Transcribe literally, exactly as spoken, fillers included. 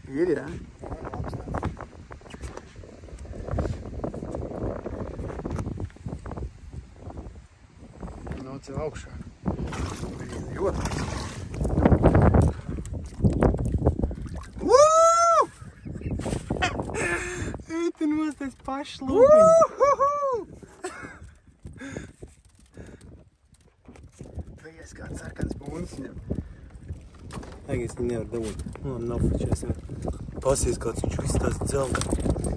Ir, jā. Nav cev augšā. Jo. Eita nost tas pašs lūpiņas. Vajag kāds sarkans būnis viņam. Tagad es viņu nevaru dabūt. Nu, nav fučēsim. Pasies kāds viņš viss tās dzelta.